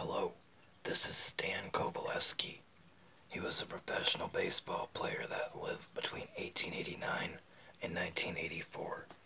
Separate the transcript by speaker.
Speaker 1: Hello, this is Stan Coveleski. He was a professional baseball player that lived between 1889 and 1984.